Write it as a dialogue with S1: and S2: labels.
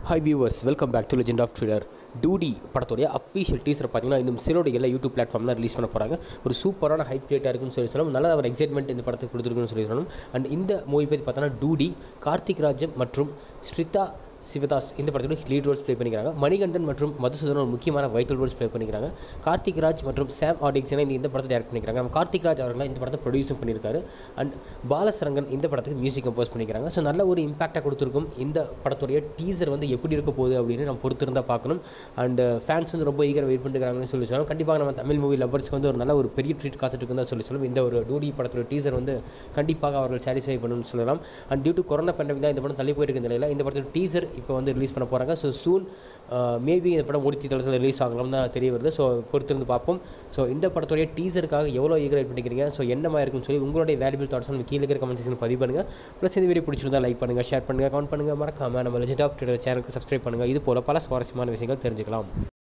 S1: Hi viewers, welcome back to legend of thriller. டூடி படத்துடைய official teaser பார்த்தீங்கன்னா இன்னும் சிலோட எல்லா யூடியூப் பிளாட்ஃபார்ம் தான் ரிலீஸ் பண்ண போகிறாங்க. ஒரு சூப்பரான ஹைப் கிரியேட்டாக இருக்குன்னு சொல்லி சொல்லணும். நல்ல ஒரு எக்ஸைட்மெண்ட் இந்த படத்துக்கு கொடுத்துருக்குன்னு சொல்லி சொல்லணும். அண்ட் இந்த மூவி பற்றி பார்த்தோன்னா டூடி கார்த்திக் ராஜ் மற்றும் ஸ்ரிதா சிவதாஸ் இந்த படத்தோட லீட் ரோல்ஸ் ப்ளே பண்ணிக்கிறாங்க. மணிகண்டன் மற்றும் மதுசூதன் ஒரு முக்கியமான வைட்டல் ரோல்ஸ் ப்ளே பண்ணிக்கிறாங்க. கார்த்திக் ராஜ் மற்றும் சாம் ஆடிக்ஸனை இந்த படத்தை டேரக்ட் பண்ணிக்கிறாங்க. நம்ம கார்த்திக் ராஜ் அவர்கள் இந்த படத்தை ப்ரொடியூஸும் பண்ணியிருக்காரு. அண்ட் பாலசரங்கன் இந்த படத்துக்கு மியூசிக் கம்போஸ் பண்ணிக்கிறாங்க. ஸோ நல்ல ஒரு இம்பாக்டாக கொடுத்துருக்கும். இந்த படத்துடைய டீசர் வந்து எப்படி இருக்க போகுது அப்படின்னு நம்ம பொறுத்திருந்தால் பார்க்கணும். அண்ட் ஃபேன்ஸ் வந்து ரொம்ப ஈகராக வெயிட் பண்ணிக்கிறாங்கன்னு சொல்லி சொல்லணும். கண்டிப்பாக நம்ம தமிழ் மூவி லவர்ஸ்க்கு வந்து ஒரு நல்ல ஒரு பெரிய ட்ரீட் காத்துட்டு தான் சொல்லி சொல்லணும். இந்த ஒரு டூடி படத்தோட டீசர் வந்து கண்டிப்பாக அவர்கள் சாட்டிஸ்ஃபை பண்ணணும்னு சொல்லலாம். And due to corona pandemic தான் இந்த படம் தள்ளி போயிருக்க நிலையில் இந்த படத்தோட டீசர் இப்போ வந்து ரிலீஸ் பண்ண போகிறாங்க. ஸோ சூன் மேபி இந்த படம் ஓடிடி தளத்தில் ரிலீஸ் ஆகலாம் தான் தெரிய வருது. ஸோ பொறுத்திருந்து பார்ப்போம். ஸோ இந்த படத்துடைய டீசருக்காக எவ்வளோ ஈகர் வெயிட் பண்ணிக்கிறீங்க, ஸோ என்னமா இருக்குன்னு சொல்லி உங்களுடைய வேல்யூபிள் தாட்ஸ் நம்ம கீழே இருக்கிற கமெண்ட் செக்ஷன் பதிவு பண்ணுங்கள். ப்ளஸ் இந்த வீடியோ பிடிச்சிருந்தா லைக் பண்ணுங்கள், ஷேர் பண்ணுங்கள், கமெண்ட் பண்ணுங்கள். மறக்காமல் நம்ம லெஜெண்ட் ஆஃப் ட்ரில்லர் சேனலுக்கு சப்ஸ்கிரைப் பண்ணுங்கள். இது போல் பல சுவாரஸ்யமான விஷயங்கள் தெரிஞ்சுக்கலாம்.